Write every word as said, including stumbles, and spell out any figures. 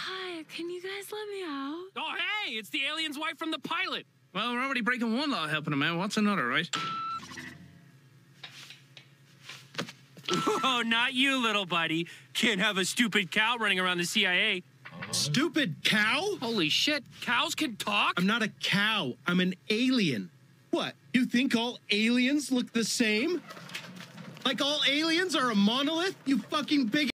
Hi, can you guys let me out? Oh, hey, it's the alien's wife from the pilot. Well, we're already breaking one law helping him out. What's another, right? Oh, not you, little buddy. Can't have a stupid cow running around the C I A. Stupid cow? Holy shit, cows can talk? I'm not a cow. I'm an alien. What, you think all aliens look the same? Like all aliens are a monolith? You fucking big